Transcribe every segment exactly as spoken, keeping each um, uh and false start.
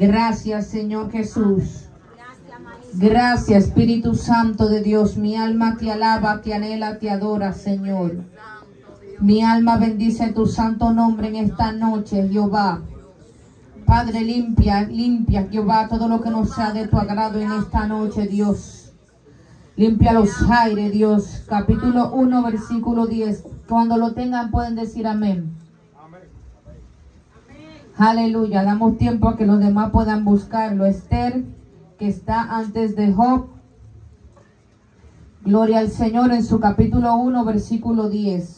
Gracias, Señor Jesús. Gracias, Espíritu Santo de Dios. Mi alma te alaba, te anhela, te adora, Señor. Mi alma bendice tu santo nombre en esta noche, Jehová. Padre, limpia, limpia, Jehová, todo lo que no sea de tu agrado en esta noche, Dios. Limpia los aires, Dios. Capítulo uno, versículo diez. Cuando lo tengan pueden decir amén. Amén. Aleluya. Damos tiempo a que los demás puedan buscarlo. Esther, que está antes de Job. Gloria al Señor, en su capítulo uno, versículo diez.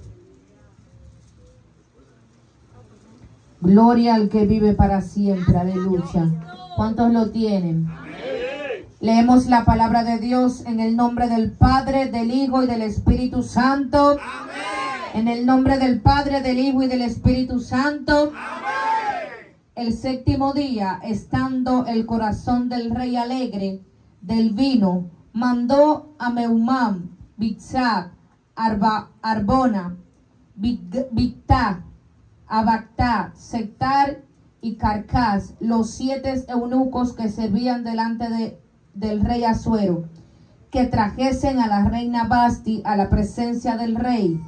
Gloria al que vive para siempre. Aleluya. ¿Cuántos lo tienen? Leemos la palabra de Dios en el nombre del Padre, del Hijo y del Espíritu Santo. Amén. En el nombre del Padre, del Hijo y del Espíritu Santo. Amén. El séptimo día, estando el corazón del rey alegre del vino, mandó a Meumán, Bizá, Arba, Arbona, Bigtá, Abactá, Sectar y Carcas, los siete eunucos que servían delante de, del rey Asuero, que trajesen a la reina Basti a la presencia del rey,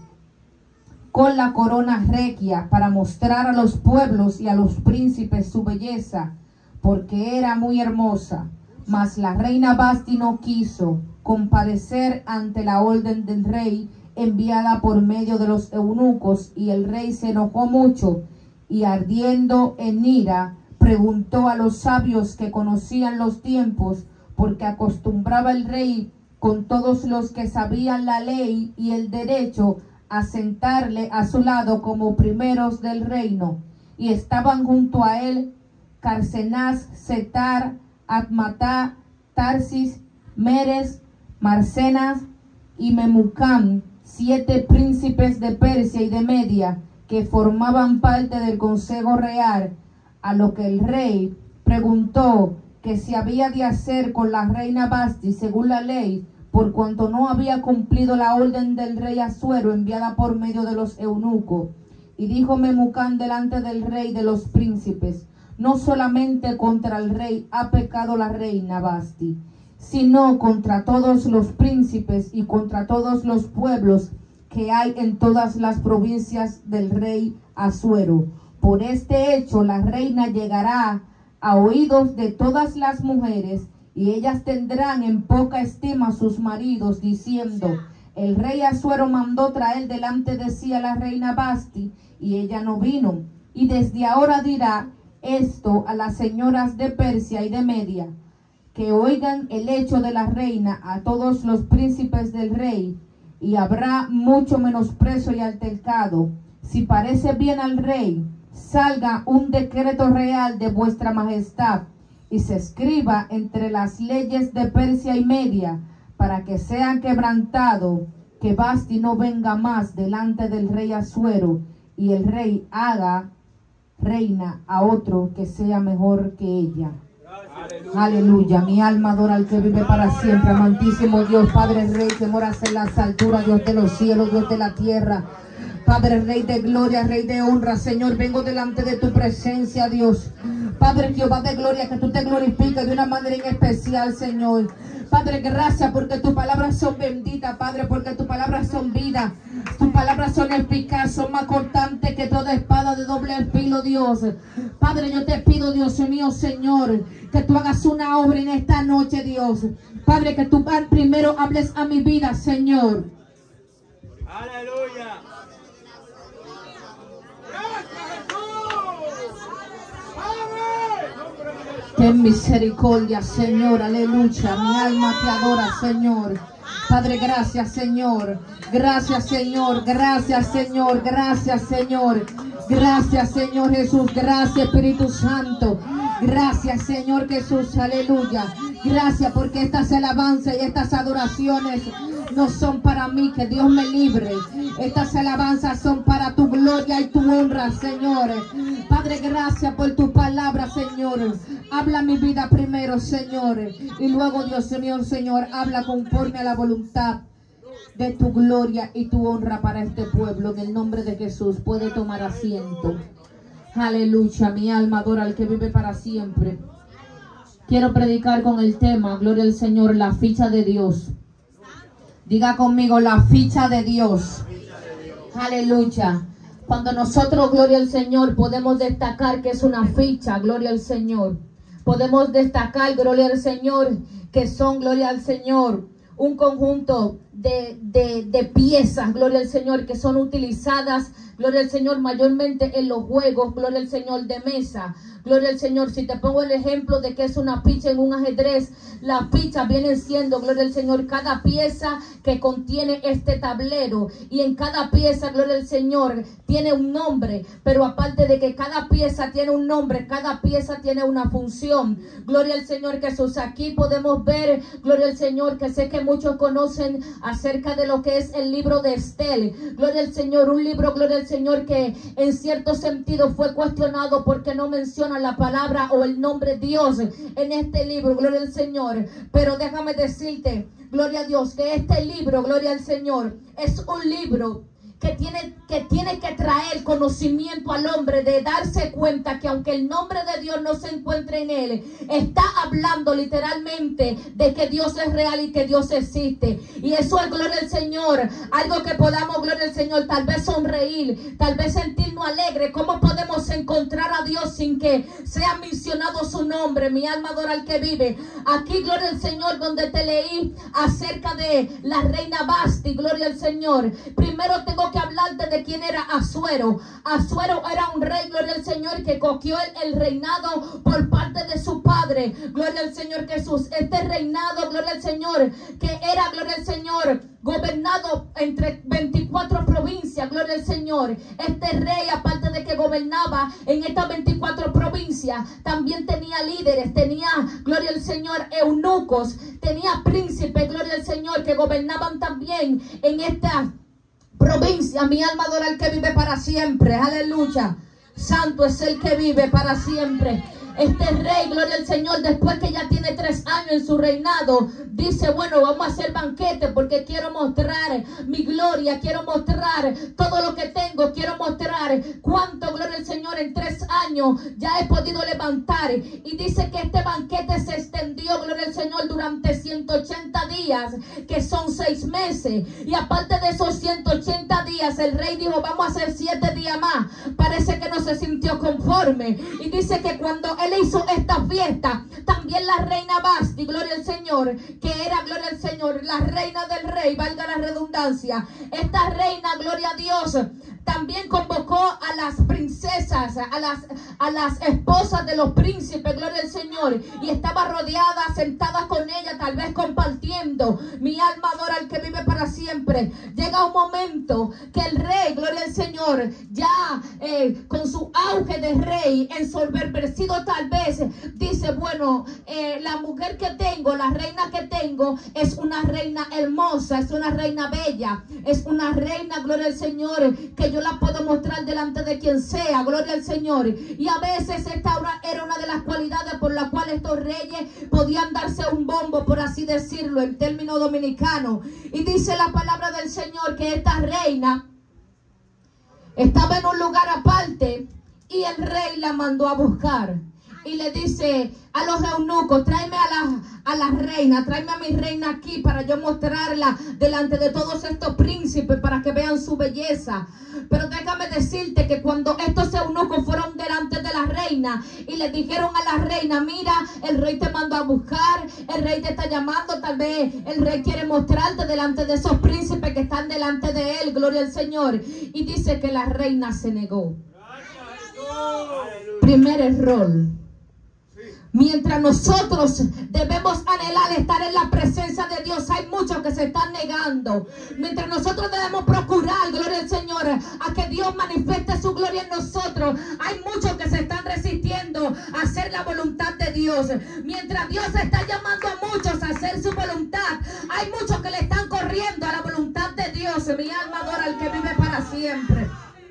con la corona regia, para mostrar a los pueblos y a los príncipes su belleza, porque era muy hermosa. Mas la reina Basti no quiso comparecer ante la orden del rey, enviada por medio de los eunucos, y el rey se enojó mucho, y ardiendo en ira, preguntó a los sabios que conocían los tiempos, porque acostumbraba el rey con todos los que sabían la ley y el derecho a sentarle a su lado como primeros del reino. Y estaban junto a él Carcenás, Setar, Admatá, Tarsis, Meres, Marcenas y Memucán, siete príncipes de Persia y de Media, que formaban parte del consejo real. A lo que el rey preguntó que si había de hacer con la reina Basti según la ley, por cuanto no había cumplido la orden del rey Asuero enviada por medio de los eunucos. Y dijo Memucán delante del rey de los príncipes: no solamente contra el rey ha pecado la reina Basti, sino contra todos los príncipes y contra todos los pueblos que hay en todas las provincias del rey Asuero. Por este hecho la reina llegará a oídos de todas las mujeres, y ellas tendrán en poca estima a sus maridos, diciendo: el rey Asuero mandó traer delante de sí a la reina Basti, y ella no vino. Y desde ahora dirá esto a las señoras de Persia y de Media, que oigan el hecho de la reina a todos los príncipes del rey, y habrá mucho menosprecio y altercado. Si parece bien al rey, salga un decreto real de vuestra majestad, y se escriba entre las leyes de Persia y Media, para que sea quebrantado, que Basti no venga más delante del rey Asuero, y el rey haga reina a otro que sea mejor que ella. Aleluya. Aleluya. Mi alma adora al que vive para siempre. Amantísimo Dios, Padre Rey, que moras en las alturas, Dios de los cielos, Dios de la tierra, Padre Rey de gloria, Rey de honra, Señor, vengo delante de tu presencia, Dios. Padre Jehová de gloria, que tú te glorifiques de una manera en especial, Señor. Padre, gracias porque tus palabras son benditas, Padre, porque tus palabras son vida. Tus palabras son eficaces, son más cortantes que toda espada de doble filo, Dios. Padre, yo te pido, Dios mío, Señor, que tú hagas una obra en esta noche, Dios. Padre, que tú primero hables a mi vida, Señor. Aleluya. Ten misericordia, Señor, aleluya. Mi alma te adora, Señor. Padre, gracias, Señor. Gracias, Señor. Gracias, Señor. Gracias, Señor. Gracias, Señor Jesús. Gracias, Espíritu Santo. Gracias, Señor Jesús. Aleluya. Gracias porque estas alabanzas y estas adoraciones no son para mí, que Dios me libre. Estas alabanzas son para tu gloria y tu honra, Señor. Padre, gracias por tu palabra, Señor. Habla mi vida primero, Señor, y luego, Dios mío, Señor, habla conforme a la voluntad de tu gloria y tu honra para este pueblo. En el nombre de Jesús, puede tomar asiento. Aleluya, mi alma adora al que vive para siempre. Quiero predicar con el tema, gloria al Señor, la ficha de Dios. Diga conmigo, la ficha de Dios. Aleluya. Cuando nosotros, gloria al Señor, podemos destacar que es una ficha, gloria al Señor. Podemos destacar, gloria al Señor, que son, gloria al Señor, un conjunto de, de, de piezas, gloria al Señor, que son utilizadas, gloria al Señor, mayormente en los juegos, gloria al Señor, de mesa. Gloria al Señor. Si te pongo el ejemplo de que es una ficha en un ajedrez, las fichas vienen siendo, gloria al Señor, cada pieza que contiene este tablero. Y en cada pieza, gloria al Señor, tiene un nombre. Pero aparte de que cada pieza tiene un nombre, cada pieza tiene una función. Gloria al Señor Jesús. Aquí podemos ver, gloria al Señor, que sé que muchos conocen acerca de lo que es el libro de Estel. Gloria al Señor, un libro, gloria al Señor, que en cierto sentido fue cuestionado porque no menciona la palabra o el nombre Dios en este libro, gloria al Señor. Pero déjame decirte, gloria a Dios, que este libro, gloria al Señor, es un libro que tiene, que tiene que traer conocimiento al hombre, de darse cuenta que aunque el nombre de Dios no se encuentre en él, está hablando literalmente de que Dios es real y que Dios existe. Y eso es, gloria al Señor, algo que podamos, gloria al Señor, tal vez sonreír, tal vez sentirnos alegres. ¿Cómo podemos encontrar a Dios sin que sea mencionado su nombre? Mi alma adora al que vive. Aquí, gloria al Señor, donde te leí acerca de la reina Vasti, gloria al Señor. Primero tengo que hablarte de quién era Asuero. Asuero era un rey, gloria al Señor, que cogió el, el reinado por parte de su padre, gloria al Señor Jesús. Este reinado, gloria al Señor, que era, gloria al Señor, gobernado entre veinticuatro provincias, gloria al Señor. Este rey, aparte de que gobernaba en estas veinticuatro provincias, también tenía líderes, tenía, gloria al Señor, eunucos, tenía príncipes, gloria al Señor, que gobernaban también en esta provincia. Mi alma adora al que vive para siempre. Aleluya. Santo es el que vive para siempre. Este rey, gloria al Señor, después que ya tiene tres años en su reinado, dice, bueno, vamos a hacer banquete porque quiero mostrar mi gloria, quiero mostrar todo lo que tengo, quiero mostrar cuánto, gloria al Señor, en tres años ya he podido levantar. Y dice que este banquete se extendió, gloria al Señor, durante ciento ochenta días, que son seis meses. Y aparte de esos ciento ochenta días, el rey dijo, vamos a hacer siete días más. Parece que no se sintió conforme. Y dice que cuando él hizo esta fiesta, también la reina Vasti, gloria al Señor, que era, gloria al Señor, la reina del rey, valga la redundancia. Esta reina, gloria a Dios, también convocó a las princesas, a las, a las esposas de los príncipes, gloria al Señor, y estaba rodeada, sentada con ella, tal vez compartiendo. Mi alma adora al que vive para siempre. Llega un momento que el rey, gloria al Señor, ya eh, con su auge de rey, ensoberbecido tal vez, dice, bueno, eh, la mujer que tengo, la reina que tengo, es una reina hermosa, es una reina bella, es una reina, gloria al Señor, que yo la puedo mostrar delante de quien sea, gloria al Señor. Y a veces esta era una de las cualidades por las cuales estos reyes podían darse un bombo, por así decirlo, en términos dominicanos. Y dice la palabra del Señor que esta reina estaba en un lugar aparte y el rey la mandó a buscar. Y le dice a los eunucos, tráeme a la, a la reina, tráeme a mi reina aquí para yo mostrarla delante de todos estos príncipes para que vean su belleza. Pero déjame decirte que cuando estos eunucos fueron delante de la reina y le dijeron a la reina, mira, el rey te mandó a buscar, el rey te está llamando, tal vez el rey quiere mostrarte delante de esos príncipes que están delante de él, gloria al Señor. Y dice que la reina se negó. Primer error. Mientras nosotros debemos anhelar estar en la presencia de Dios, hay muchos que se están negando. Mientras nosotros debemos procurar, gloria al Señor, a que Dios manifieste su gloria en nosotros, hay muchos que se están resistiendo a hacer la voluntad de Dios. Mientras Dios está llamando a muchos a hacer su voluntad, hay muchos que le están corriendo a la voluntad de Dios. Mi alma adora al que vive para siempre.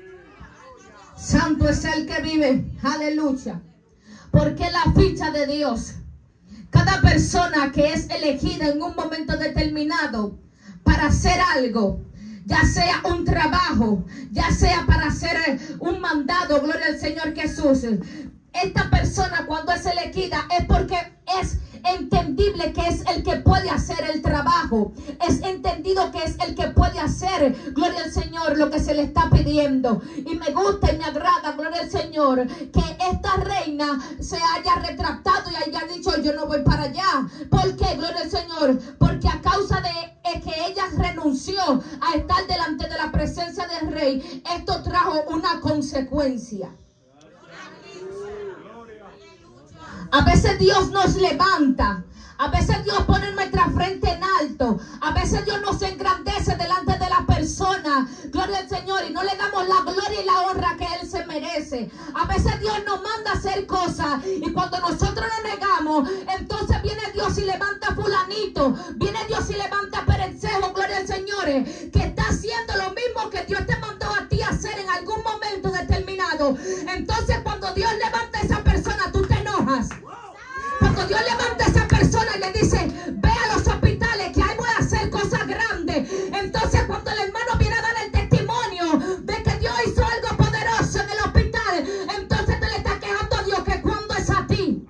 Santo es el que vive. Aleluya. Porque la ficha de Dios, cada persona que es elegida en un momento determinado para hacer algo, ya sea un trabajo, ya sea para hacer un mandado, gloria al Señor Jesús. Esta persona cuando se le quita es porque es entendible que es el que puede hacer el trabajo, es entendido que es el que puede hacer, gloria al Señor, lo que se le está pidiendo. Y me gusta y me agrada, gloria al Señor, que esta reina se haya retractado y haya dicho: yo no voy para allá. ¿Por qué, gloria al Señor? Porque a causa de que ella renunció a estar delante de la presencia del rey, esto trajo una consecuencia. A veces Dios nos levanta, a veces Dios pone nuestra frente en alto, a veces Dios nos engrandece delante de la persona, gloria al Señor, y no le damos la gloria y la honra que Él se merece. A veces Dios nos manda a hacer cosas y cuando nosotros nos negamos, entonces viene Dios y levanta a fulanito, viene Dios y levanta a Perencejo, gloria al Señor, que está haciendo lo mismo que Dios te mandó a ti a hacer en algún momento determinado. Entonces cuando Dios levanta a esa persona, tú te enojas. Cuando Dios levanta a esa persona y le dice: ve a los hospitales que ahí voy a hacer cosas grandes. Entonces cuando el hermano viene a dar el testimonio de que Dios hizo algo poderoso en el hospital, entonces te le está quejando a Dios que cuando es a ti.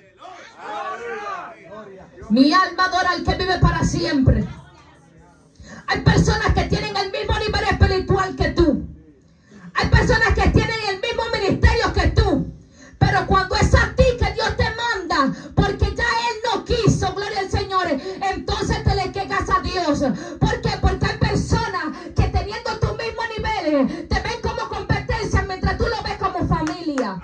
Mi alma adora al que vive para siempre. Hay personas que tienen el mismo nivel espiritual que tú. Hay personas que tienen el mismo ministerio que tú. Pero cuando es a ti que Dios te manda, porque ya Él no quiso, gloria al Señor, entonces te le quejas a Dios. ¿Por qué? Porque hay personas que teniendo tu mismo nivel te ven como competencia mientras tú lo ves como familia.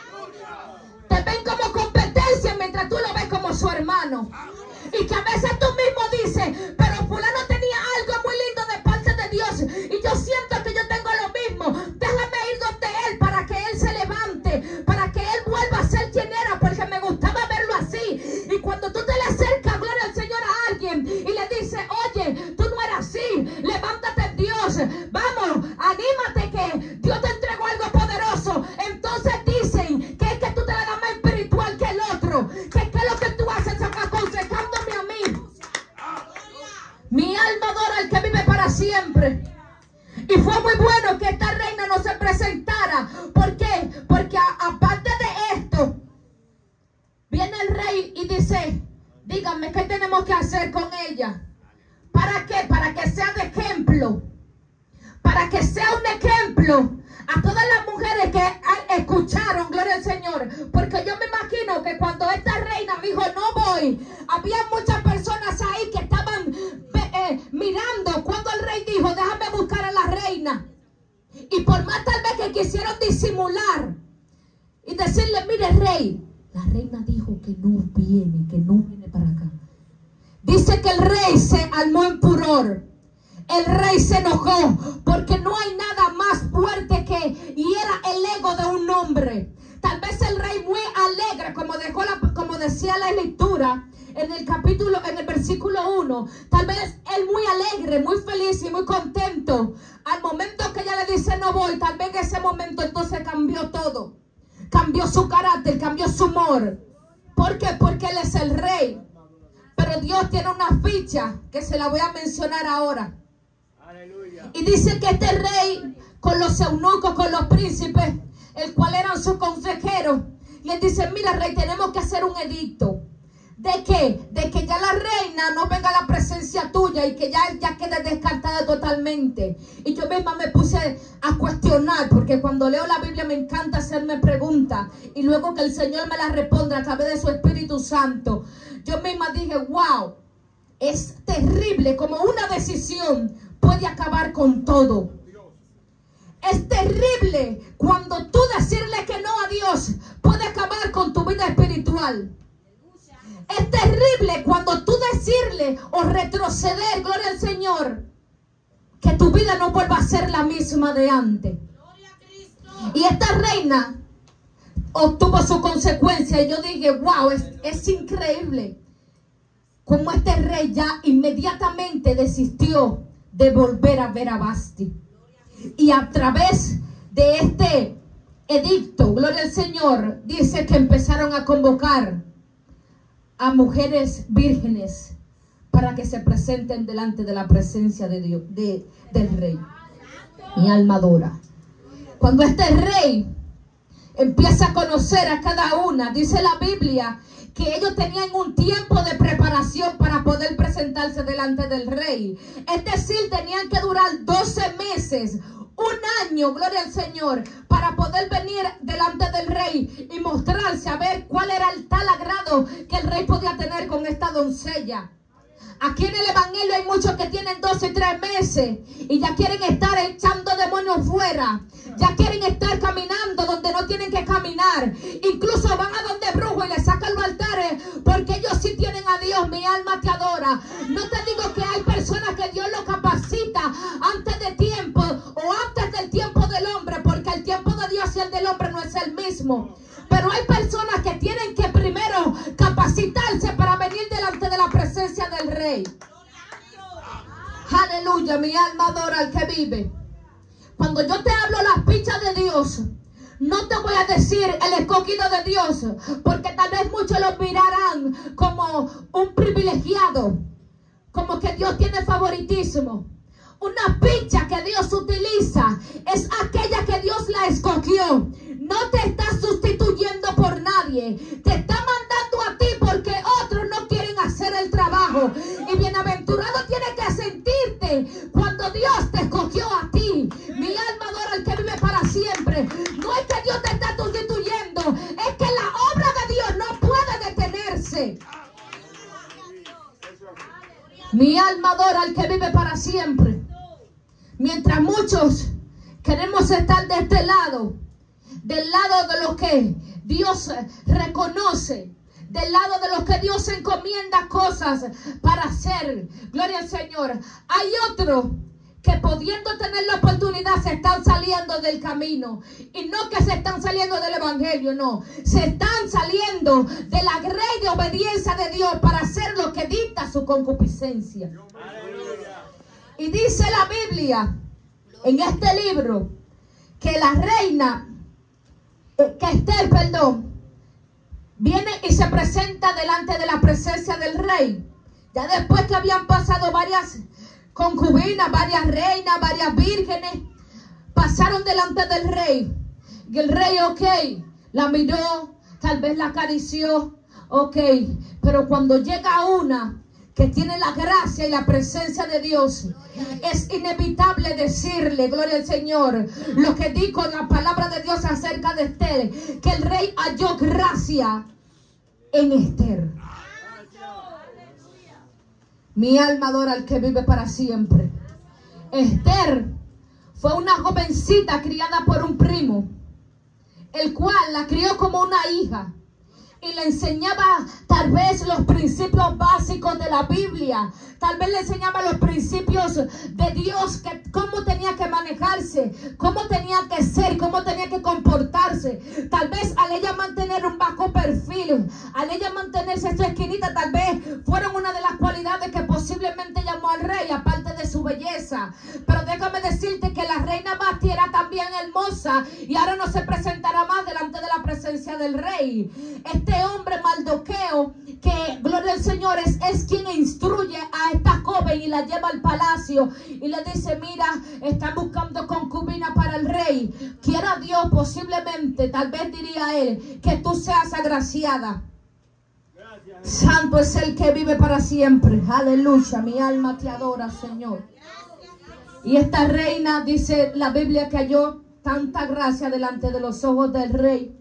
Te ven como competencia mientras tú lo ves como su hermano. Y que a veces tú mismo dices: pero fulano tenía algo muy lindo de parte de Dios y yo siento que yo tengo lo mismo. Déjame ir donde Él para que Él se levante, para que Él vuelva a ser quien era, porque me gustaba verlo así. Y cuando tú te le acercas, gloria al Señor, a alguien y le dices: oye, tú no eras así, levántate en Dios, vamos, anímate que Dios te entregó algo poderoso. Entonces dicen que es que tú te la das más espiritual que el otro, que, que es lo que tú haces aconsejándome a mí. Mi alma adora al que vive para siempre. Y fue muy bueno que esta reina no se presentara. ¿Por qué? Porque a, aparte de esto, viene el rey y dice: díganme qué tenemos que hacer con ella. ¿Para qué? Para que sea de ejemplo. Para que sea un ejemplo a todas las mujeres que escucharon, gloria al Señor. Porque yo me imagino que cuando esta reina dijo: no voy, había muchas personas ahí que estaban eh, mirando cuando el rey dijo: déjame buscar a la reina. Y por más tal vez que quisieron disimular y decirle: mire, rey, la reina dijo que no viene, que no viene para acá. Dice que el rey se armó en furor. El rey se enojó porque no hay nada más fuerte que hiera el ego de un hombre. Tal vez el rey muy alegre, como, dejó la, como decía la escritura en el capítulo, en el versículo uno. Tal vez él muy alegre, muy feliz y muy contento. Al momento que ella le dice: no voy, tal vez en ese momento entonces cambió todo. Cambió su carácter, cambió su humor. ¿Por qué? Porque él es el rey. Pero Dios tiene una ficha que se la voy a mencionar ahora. Y dice que este rey, con los eunucos, con los príncipes, el cual eran sus consejeros, y él dice: mira, rey, tenemos que hacer un edicto. ¿De qué? De que ya la reina no venga a la presencia tuya y que ya, ya quede descartada totalmente. Y yo misma me puse a cuestionar, porque cuando leo la Biblia me encanta hacerme preguntas y luego que el Señor me las responda a través de su Espíritu Santo. Yo misma dije: wow, es terrible como una decisión puede acabar con todo. Es terrible cuando tú decirle que no a Dios puede acabar con tu vida espiritual. Es terrible cuando tú decirle o retroceder, gloria al Señor, que tu vida no vuelva a ser la misma de antes. Y esta reina obtuvo su consecuencia. Y yo dije: wow, es, es increíble como este rey ya inmediatamente desistió de volver a ver a Vasti. Y a través de este edicto, gloria al Señor, dice que empezaron a convocar a mujeres vírgenes para que se presenten delante de la presencia de Dios, de, del rey. Mi alma adora. Cuando este rey empieza a conocer a cada una, dice la Biblia que ellos tenían un tiempo de preparación para poder presentarse delante del rey. Es decir, tenían que durar doce meses, un año, gloria al Señor, para poder venir delante del rey y mostrarse, a ver cuál era el tal agrado que el rey podía tener con esta doncella. Aquí en el evangelio hay muchos que tienen doce y tres meses y ya quieren estar echando demonios fuera. Ya quieren estar caminando donde no tienen que caminar. Incluso van a donde brujo y le sacan los altares porque ellos sí tienen a Dios. Mi alma te adora. No te digo que hay personas que Dios lo capacita antes de tiempo o antes del tiempo del hombre, porque el tiempo de Dios y el del hombre no es el mismo. Pero hay personas que tienen que primero capacitarse para venir delante de la presencia del rey. Aleluya, mi alma adora al que vive. Cuando yo te hablo las pichas de Dios, no te voy a decir el escogido de Dios, porque tal vez muchos lo mirarán como un privilegiado, como que Dios tiene favoritismo. Una picha que Dios utiliza es aquella que Dios la escogió. No te está sustituyendo por nadie. Te está mandando a ti porque otros no quieren hacer el trabajo. Y bienaventurado tienes que sentirte cuando Dios te escogió a ti. Mi alma adora al que vive para siempre. No es que Dios te está sustituyendo, es que la obra de Dios no puede detenerse. Mi alma adora al que vive para siempre. Mientras muchos queremos estar de este lado, del lado de los que Dios reconoce, del lado de los que Dios encomienda cosas para hacer, gloria al Señor, hay otros que pudiendo tener la oportunidad se están saliendo del camino. Y no que se están saliendo del evangelio, no. Se están saliendo de la grey de obediencia de Dios para hacer lo que dicta su concupiscencia. Y dice la Biblia en este libro que la reina, que Esther, perdón, viene y se presenta delante de la presencia del rey. Ya después que habían pasado varias concubinas, varias reinas, varias vírgenes, pasaron delante del rey. Y el rey, ok, la miró, tal vez la acarició, ok, pero cuando llega una que tiene la gracia y la presencia de Dios, es inevitable decirle, gloria al Señor, lo que dijo la palabra de Dios acerca de Esther, que el rey halló gracia en Esther. Mi alma adora al que vive para siempre. Esther fue una jovencita criada por un primo, el cual la crió como una hija y le enseñaba tal vez los principios básicos de la Biblia. Tal vez le enseñaba los principios de Dios, que cómo tenía que manejarse, cómo tenía que ser, cómo tenía que comportarse. Tal vez al ella mantener un bajo perfil, al ella mantenerse en su esquinita, tal vez fueron una de las cualidades que posiblemente llamó al rey, aparte de su belleza. Pero déjame decirte que la reina Vasti era también hermosa y ahora no se presentará más delante de la presencia del rey. Este hombre Mardoqueo, que gloria al Señor, es, es quien instruye a esta joven y la lleva al palacio y le dice: mira, están buscando concubina para el rey. Quiera Dios, posiblemente, tal vez diría él, que tú seas agraciada. Gracias. Santo es el que vive para siempre. Aleluya, mi alma te adora, Señor. Y esta reina, dice la Biblia, que halló tanta gracia delante de los ojos del rey,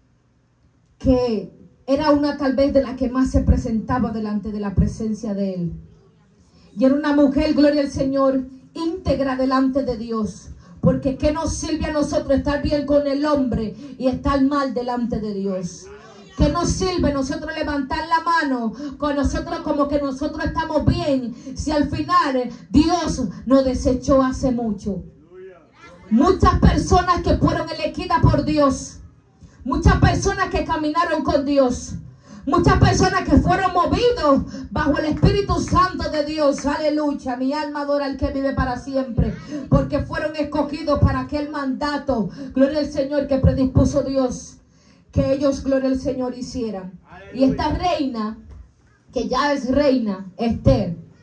que era una tal vez de la que más se presentaba delante de la presencia de él. Y era una mujer, gloria al Señor, íntegra delante de Dios. Porque ¿qué nos sirve a nosotros estar bien con el hombre y estar mal delante de Dios? ¿Qué nos sirve nosotros levantar la mano con nosotros como que nosotros estamos bien, si al final Dios nos desechó hace mucho? Muchas personas que fueron elegidas por Dios, muchas personas que caminaron con Dios, muchas personas que fueron movidos bajo el Espíritu Santo de Dios. Aleluya, mi alma adora al que vive para siempre, porque fueron escogidos para aquel mandato, gloria al Señor, que predispuso Dios que ellos, gloria al Señor, hicieran. Aleluya. Y esta reina, que ya es reina, Esther,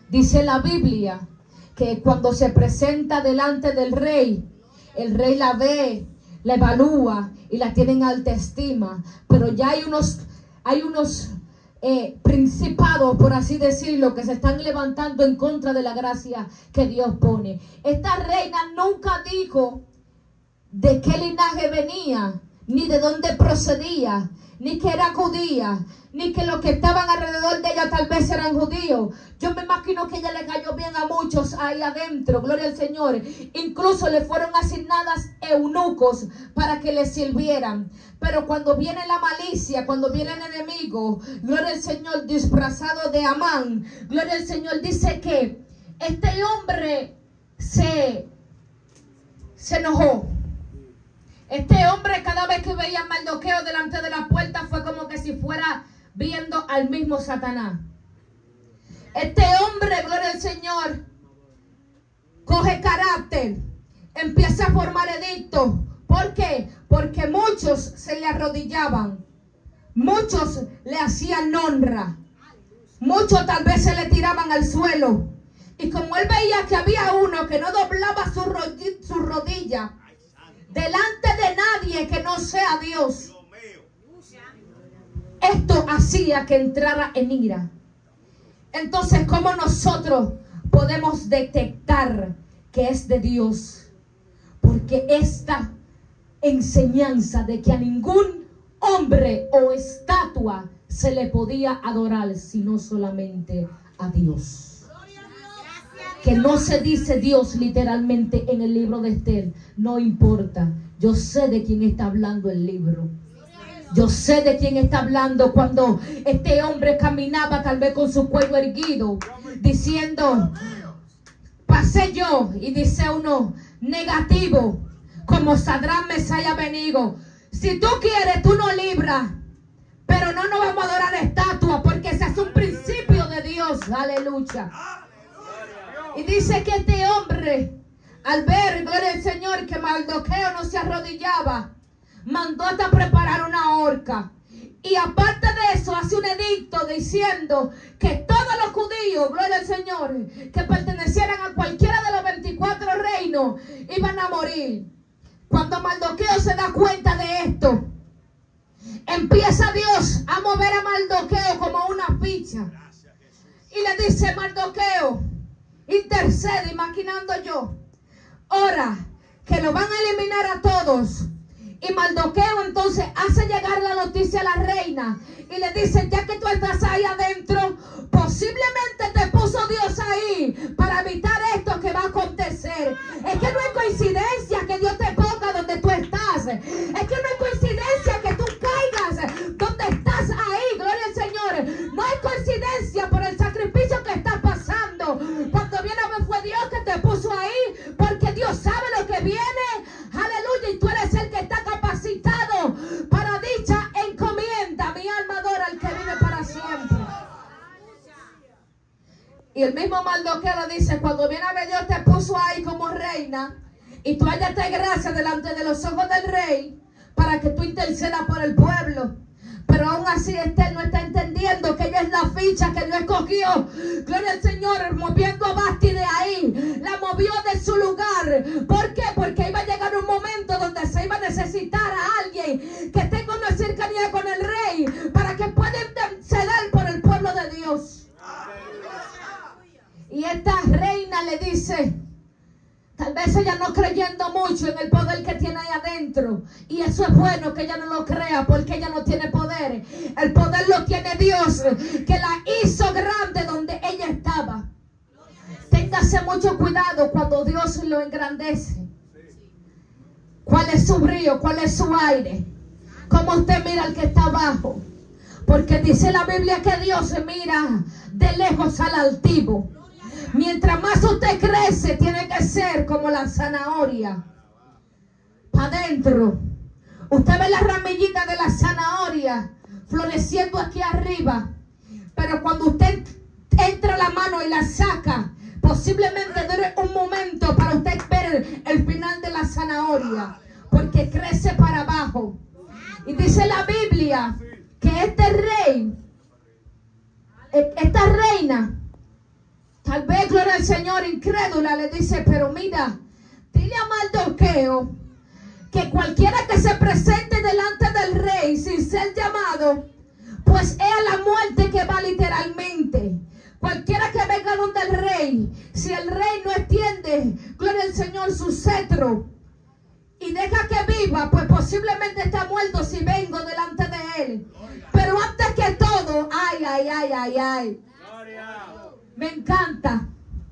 Dice la Biblia que cuando se presenta delante del rey, el rey la ve, la evalúa y la tiene en alta estima. Pero ya hay unos, hay unos eh, principados, por así decirlo, que se están levantando en contra de la gracia que Dios pone. Esta reina nunca dijo de qué linaje venía, ni de dónde procedía, ni que era judía, ni que los que estaban alrededor de ella tal vez eran judíos. Yo me imagino que ella le cayó bien a muchos ahí adentro, gloria al Señor. Incluso le fueron asignadas eunucos para que le sirvieran. Pero cuando viene la malicia, cuando viene el enemigo, gloria al Señor, disfrazado de Amán, gloria al Señor, dice que este hombre se, se enojó. Este hombre, cada vez que veía a Mardoqueo delante de la puerta, fue como que si fuera viendo al mismo Satanás. Este hombre, gloria al Señor, coge carácter, empieza a formar edictos. ¿Por qué? Porque muchos se le arrodillaban, muchos le hacían honra, muchos tal vez se le tiraban al suelo. Y como él veía que había uno que no doblaba su rodilla, su rodilla delante de nadie que no sea Dios, esto hacía que entrara en ira. Entonces, ¿cómo nosotros podemos detectar que es de Dios? Porque esta enseñanza de que a ningún hombre o estatua se le podía adorar, sino solamente a Dios. Que no se dice Dios literalmente en el libro de Esther. No importa. Yo sé de quién está hablando el libro. Yo sé de quién está hablando cuando este hombre caminaba tal vez con su cuello erguido, diciendo, pasé yo, y dice uno, negativo, como Sadrán, Mesach y Abednego. Si tú quieres, tú no libras, pero no nos vamos a adorar a estatuas, porque ese es un principio de Dios. Aleluya. Y dice que este hombre, al ver, gloria al Señor, que Mardoqueo no se arrodillaba, mandó hasta preparar una horca. Y aparte de eso, hace un edicto diciendo que todos los judíos, gloria al Señor, que pertenecieran a cualquiera de los veinticuatro reinos, iban a morir. Cuando Mardoqueo se da cuenta de esto, empieza Dios a mover a Mardoqueo como una ficha. Y le dice, Mardoqueo, intercede, imaginando yo, ora que lo van a eliminar a todos. Y Mardoqueo entonces hace llegar la noticia a la reina y le dice, ya que tú estás ahí adentro, posiblemente te puso Dios ahí para evitar esto que va a acontecer. Es que no es coincidencia que Dios te ponga donde tú estás. Es que no es coincidencia que tú caigas donde estás ahí, gloria al Señor. No es coincidencia por el sacrificio que estás pasando. Cuando viene a ver, fue Dios que te puso ahí, porque Dios sabe lo que viene. Aleluya, y tú eres el que está capacitado para dicha encomienda. Mi alma adora al que vive para siempre. Y el mismo Mardoqueo le dice, cuando viene a ver, Dios te puso ahí como reina, y tú hallaste gracia delante de los ojos del rey, para que tú intercedas por el pueblo. Pero aún así Esther no está entendiendo que ella es la ficha que Dios escogió. Gloria al Señor, moviendo a Vasti de ahí. La movió de su lugar. ¿Por qué? Porque iba a llegar un momento donde se iba a necesitar a alguien que esté con una cercanía con el rey, para que pueda interceder por el pueblo de Dios. Y esta reina le dice, tal vez ella no creyendo mucho en el poder que tiene ahí adentro. Y eso es bueno que ella no lo crea, porque ella no tiene poder. El poder lo tiene Dios, que la hizo grande donde ella estaba. Téngase mucho cuidado cuando Dios lo engrandece. ¿Cuál es su brillo? ¿Cuál es su aire? ¿Cómo usted mira al que está abajo? Porque dice la Biblia que Dios se mira de lejos al altivo. Mientras más usted crece, tiene que ser como la zanahoria. Para adentro. Usted ve la ramillita de la zanahoria floreciendo aquí arriba. Pero cuando usted entra la mano y la saca, posiblemente dure un momento para usted ver el final de la zanahoria. Porque crece para abajo. Y dice la Biblia que este rey, esta reina, Tal vez, gloria al Señor, incrédula, le dice, pero mira, dile a Mardoqueo que cualquiera que se presente delante del rey sin ser llamado, pues es a la muerte que va literalmente. Cualquiera que venga donde el rey, si el rey no extiende, gloria al Señor, su cetro y deja que viva, pues posiblemente está muerto si vengo delante de él. Pero antes que todo, ay, ay, ay, ay, ay. Me encanta.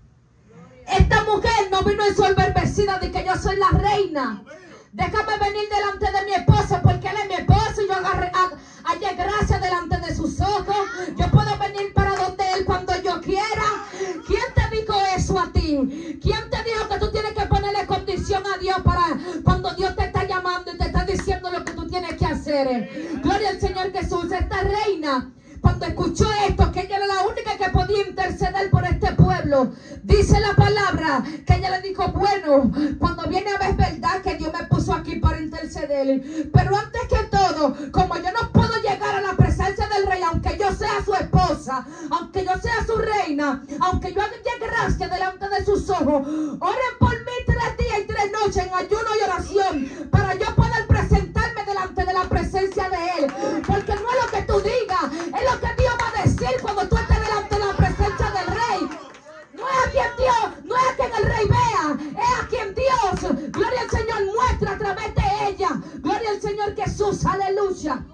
Esta mujer no vino ensoberbecida de que yo soy la reina. Déjame venir delante de mi esposo porque él es mi esposo y yo agarré, hallé gracia delante de sus ojos. Yo puedo venir para donde él cuando yo quiera. ¿Quién te dijo eso a ti? ¿Quién te dijo que tú tienes que ponerle condición a Dios para cuando Dios te está llamando y te está diciendo lo que tú tienes que hacer? Gloria al Señor Jesús. Esta reina, cuando escuchó esto, que ella era la única que podía interceder por este pueblo, dice la palabra que ella le dijo, bueno, cuando viene a ver, verdad que Dios me puso aquí para interceder, pero antes que todo, como yo no puedo llegar a la presencia del rey, aunque yo sea su esposa, aunque yo sea su reina, aunque yo haga gracia delante de sus ojos, oren por mí tres días y tres noches en ayuno y oración, para yo poder presentarme delante de la presencia de él, porque no es lo que tú digas, es lo que Dios va a decir cuando tú estés delante de la presencia del rey. No es a quien Dios, no es a quien el rey vea, es a quien Dios, gloria al Señor, muestra a través de ella. Gloria al Señor Jesús, aleluya.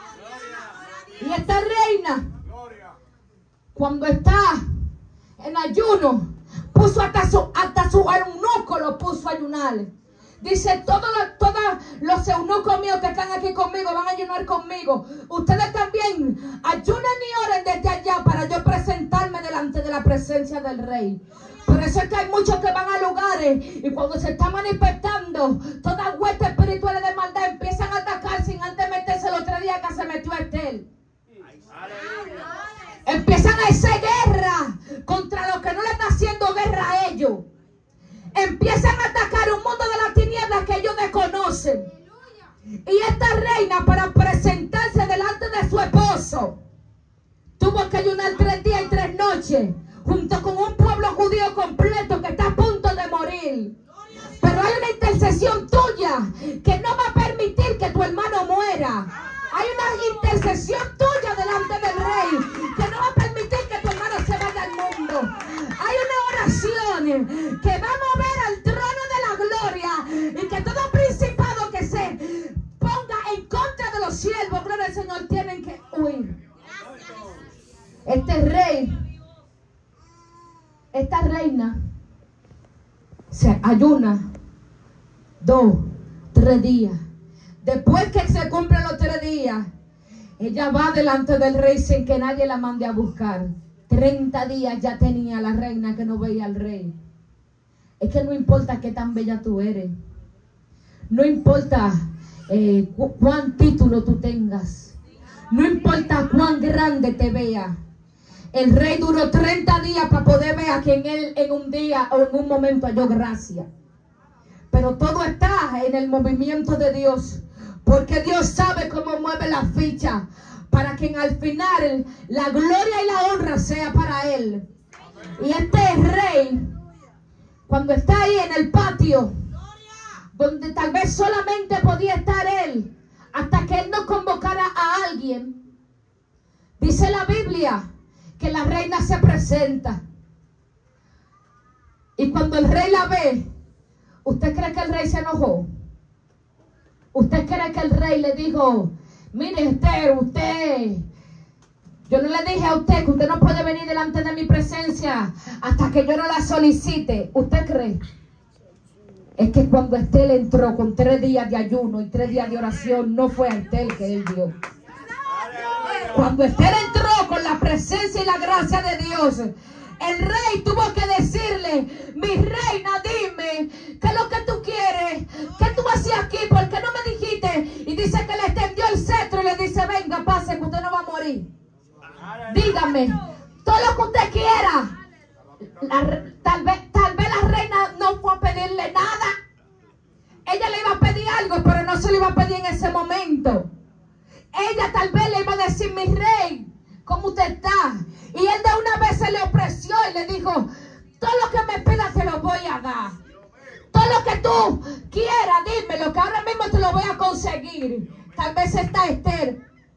Y esta reina, cuando está en ayuno, puso hasta su, hasta su eunuco lo puso a ayunar. Dice, todos los, todos los eunucos míos que están aquí conmigo van a ayunar conmigo. Ustedes también ayunen y oren desde allá para yo presentarme delante de la presencia del rey. Por eso es que hay muchos que van a lugares y cuando se está manifestando todas huestes espirituales de maldad empiezan a atacar sin antes meterse los tres días que se metió Estel. Empiezan a hacer guerra contra los que no le está haciendo guerra a ellos. Empiezan a atacar un mundo de las tinieblas que ellos desconocen. Y esta reina, para presentarse delante de su esposo, tuvo que ayunar tres días y tres noches junto con un pueblo judío completo que está a punto de morir. Pero hay una intercesión tuya que no va a permitir que tu hermano muera. Hay una intercesión tuya delante del rey que no va a permitir que tu hermano se vaya al mundo. Hay una oración que va a mover al trono de la gloria y que todo principado que se ponga en contra de los siervos, gloria al Señor, tienen que huir. Este rey, esta reina, se ayuna dos, tres días. Después que se cumplen los tres días, ella va delante del rey sin que nadie la mande a buscar. treinta días ya tenía la reina que no veía al rey. Es que no importa qué tan bella tú eres. No importa eh, cu cuán título tú tengas. No importa cuán grande te vea. El rey duró treinta días para poder ver a quien él en un día o en un momento halló gracia. Pero todo está en el movimiento de Dios. Porque Dios sabe cómo mueve la ficha para que al final la gloria y la honra sea para Él. Y este rey, cuando está ahí en el patio, donde tal vez solamente podía estar él, hasta que él no convocara a alguien, dice la Biblia que la reina se presenta. Y cuando el rey la ve, ¿usted cree que el rey se enojó? ¿Usted cree que el rey le dijo, mire Esther, usted, yo no le dije a usted que usted no puede venir delante de mi presencia hasta que yo no la solicite? ¿Usted cree? Es que cuando Esther entró con tres días de ayuno y tres días de oración, no fue a Esther que él vio. Cuando Esther entró con la presencia y la gracia de Dios, el rey tuvo que decirle, mi reina, dime, ¿qué es lo que tú quieres? ¿Qué tú hacías aquí? ¿Por qué no me dijiste? Y dice que le extendió el cetro y le dice, venga, pase, que usted no va a morir. Dígame, todo lo que usted quiera. La, tal vez, tal vez la reina no fue a pedirle nada. Ella le iba a pedir algo, pero no se lo iba a pedir en ese momento. Ella tal vez le iba a decir, mi rey, ¿cómo usted está? Y él de una vez se le ofreció y le le dijo, todo lo que me pidas te lo voy a dar. Todo lo que tú quieras, dímelo, que ahora mismo te lo voy a conseguir. Tal vez está Esther.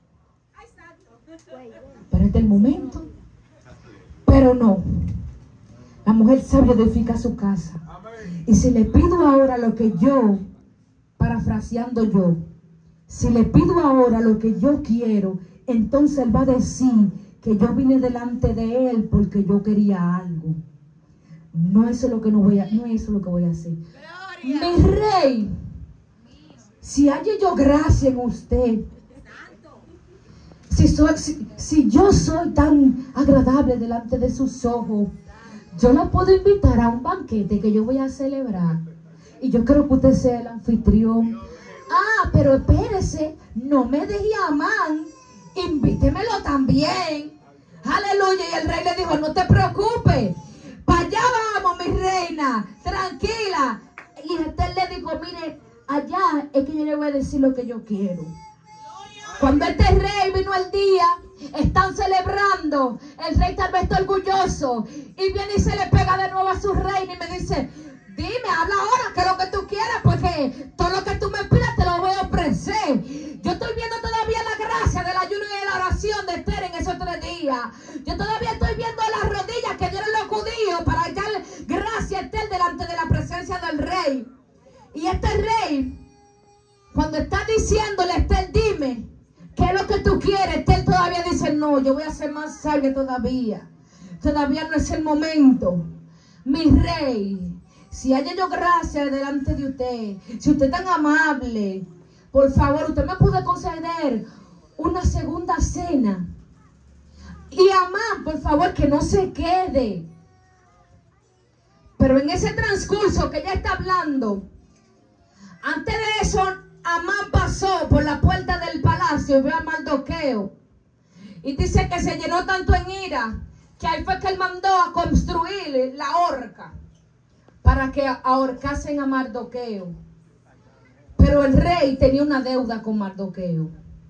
Pero este es el momento. Pero no. La mujer sabia edifica su casa. Y si le pido ahora lo que yo, parafraseando yo, si le pido ahora lo que yo quiero, entonces él va a decir que yo vine delante de él porque yo quería algo. No eso es lo que no voy a, no es eso lo que voy a hacer. Gloria. Mi rey, si haya yo gracia en usted, si, soy, si, si yo soy tan agradable delante de sus ojos, yo la puedo invitar a un banquete que yo voy a celebrar. Y yo creo que usted sea el anfitrión. Ah, pero espérese, no me deje a Amán, invítemelo también. Aleluya. Y el rey le dijo, no te preocupes, para allá vamos, mi reina, tranquila. Y Esther le dijo, mire, allá es que yo le voy a decir lo que yo quiero. Cuando este rey vino el día, están celebrando, el rey tal vez está orgulloso, y viene y se le pega de nuevo a su reina y me dice, dime, habla ahora, que es lo que tú quieras, porque todo lo que tú me pidas te lo voy a ofrecer. Yo estoy viendo todavía la gracia del ayuno y de la oración de Esther en esos tres días. Yo todavía estoy viendo las rodillas que dieron los judíos para echar gracia a Esther delante de la presencia del rey. Y este rey, cuando está diciéndole a Esther, dime, ¿qué es lo que tú quieres? Esther todavía dice, no, yo voy a ser más sabia todavía. Todavía no es el momento. Mi rey, si haya yo gracia delante de usted, si usted es tan amable, por favor, usted me puede conceder una segunda cena. Y Amán, por favor, que no se quede. Pero en ese transcurso que ella está hablando, antes de eso, Amán pasó por la puerta del palacio y vio a Mardoqueo. Y dice que se llenó tanto en ira, que ahí fue que él mandó a construir la horca para que ahorcasen a Mardoqueo. Pero el rey tenía una deuda con Mardoqueo,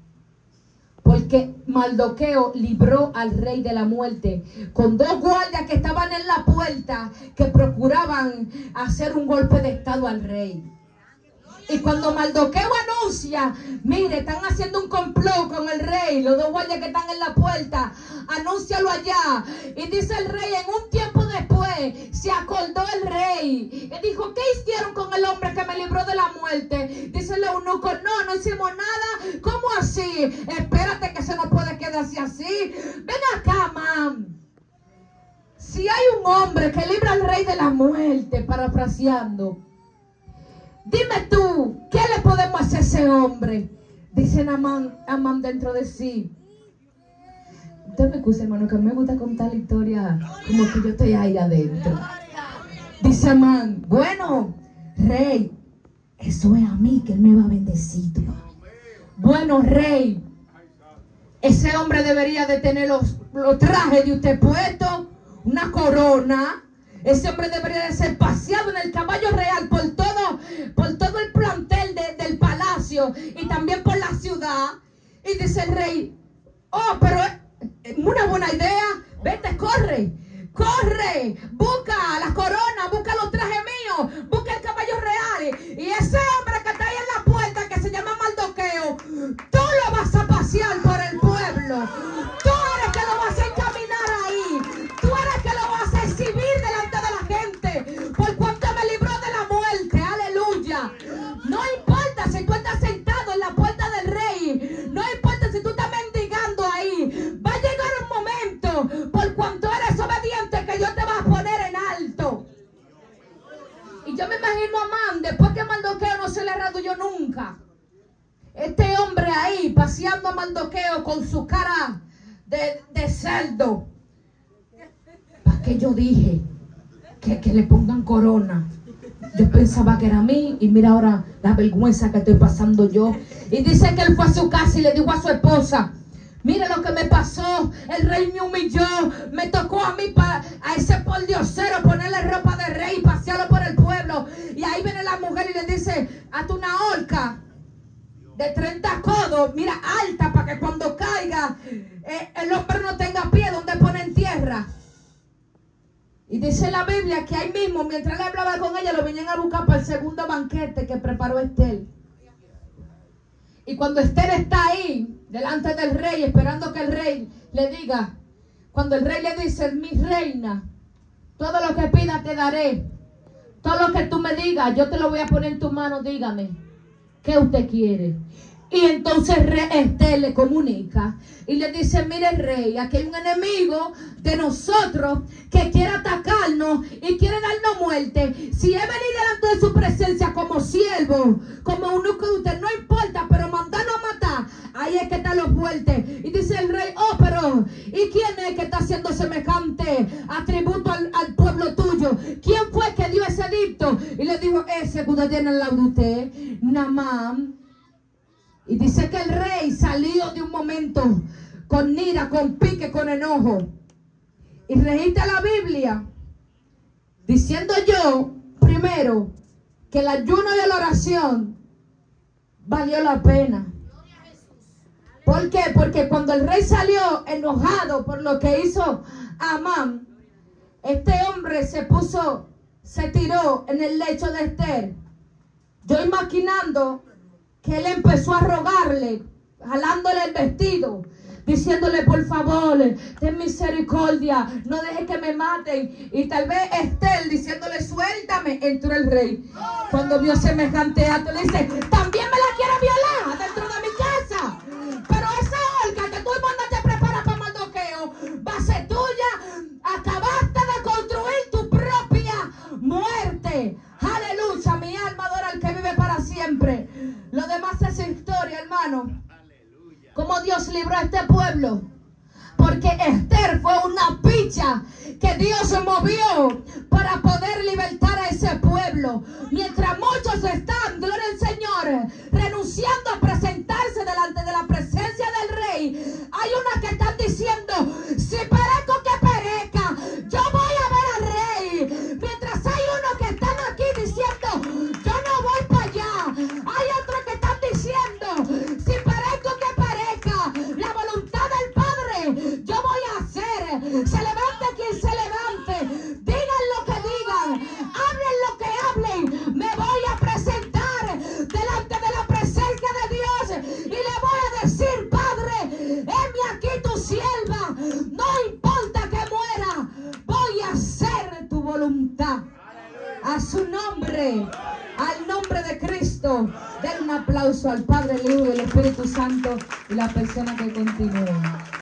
porque Mardoqueo libró al rey de la muerte con dos guardias que estaban en la puerta, que procuraban hacer un golpe de estado al rey. Y cuando Mardoqueo anuncia, mire, están haciendo un complot con el rey, los dos guardias que están en la puerta, anúncialo allá. Y dice el rey, en un tiempo después, se acordó el rey. Y dijo, ¿qué hicieron con el hombre que me libró de la muerte? Dice el eunuco, no, no hicimos nada. ¿Cómo así? Espérate, que se nos puede quedarse así. Ven acá, man. Si hay un hombre que libra al rey de la muerte, parafraseando, dime tú, ¿qué le podemos hacer a ese hombre? Dice Amán, Amán dentro de sí. Usted me excusa, hermano, que me gusta contar la historia como que yo estoy ahí adentro. Dice Amán, bueno, rey, eso es a mí que él me va a bendecir. Bueno, rey, ese hombre debería de tener los, los trajes de usted puestos, una corona. Ese hombre debería de ser paseado en el caballo real por todo, por todo el plantel de, del palacio y también por la ciudad. Y dice el rey, oh, pero es una buena idea. Vete, corre, corre, busca la corona, busca los trajes míos, busca el caballo real. Y ese hombre que está ahí en la puerta, que se llama Mardoqueo, tú lo vas a pasear por el pueblo. Tú eres que lo vas a encaminar ahí. Tú eres que lo vas a exhibir delante de la gente, por cuanto me libró de la muerte. Aleluya. No importa si tú estás sentado en la puerta del rey, no importa si tú estás mendigando ahí, va a llegar un momento, por cuanto eres obediente, que Dios te va a poner en alto. Y yo me imagino a Amán, después que Mardoqueo no se le arradulló nunca, este hombre ahí paseando a Mardoqueo con su cara de, de cerdo. ¿Para qué yo dije que, que le pongan corona? Yo pensaba que era a mí, y mira ahora la vergüenza que estoy pasando yo. Y dice que él fue a su casa y le dijo a su esposa, mire lo que me pasó, el rey me humilló, me tocó a mí, pa, a ese pordiosero, ponerle ropa de rey y pasearlo por el pueblo. Y ahí viene la mujer y le dice, hazte una horca de treinta codos, mira, alta, para que cuando caiga eh, el hombre no tenga pie donde pone en tierra. Y dice la Biblia que ahí mismo, mientras él hablaba con ella, lo venían a buscar para el segundo banquete que preparó Esther. Y cuando Esther está ahí, delante del rey, esperando que el rey le diga, cuando el rey le dice, mi reina, todo lo que pidas te daré, todo lo que tú me digas, yo te lo voy a poner en tu mano, dígame, ¿qué usted quiere? Y entonces Esther le comunica y le dice, mire rey, aquí hay un enemigo de nosotros que quiere atacarnos y quiere darnos muerte. Si he venido delante de su presencia como siervo, como uno que usted, no importa, pero mandarnos a matar, ahí es que está lo fuerte. Y dice el rey, oh, pero ¿y quién es que está haciendo semejante atributo al, al pueblo tuyo? ¿Quién fue que dio ese edicto? Y le dijo, ese que usted tiene al lado de usted, Naamán. Y dice que el rey salió de un momento con ira, con pique, con enojo. Y registra la Biblia diciendo yo, primero, que el ayuno y la oración valió la pena. ¿Por qué? Porque cuando el rey salió enojado por lo que hizo Amán, este hombre se puso, se tiró en el lecho de Esther. Yo imaginando que él empezó a rogarle, jalándole el vestido, diciéndole, por favor, ten misericordia, no deje que me maten. Y tal vez Esther diciéndole, suéltame. Entró el rey. Cuando vio semejante acto, le dice, también me la quiere violar dentro de mi casa. Pero esa Olga que tú mandaste a preparar para Mardoqueo va a ser tuya. Acabaste de construir tu propia muerte. Aleluya, mi alma adora al que vive para siempre. Lo demás es historia, hermano. Cómo Dios libró a este pueblo. Porque Esther fue una picha que Dios movió para poder libertar a ese pueblo. Mientras muchos están, gloria al Señor, renunciando a presentarse delante de la presencia del rey, hay unas que están diciendo, si perezco que perezca, yo voy a ver al rey. Mientras hay unos que están aquí diciendo, yo no voy para allá. Hay otros que están diciendo, si perezco que perezca, la voluntad del Padre yo voy a hacer. Se levante quien se levante, digan lo que digan, hablen lo que hablen, me voy a presentar delante de la presencia de Dios y le voy a decir, Padre, heme aquí tu sierva, no importa que muera, voy a hacer tu voluntad. A su nombre, al nombre de Cristo, den un aplauso al Padre, el Hijo y el Espíritu Santo y la persona que continúa.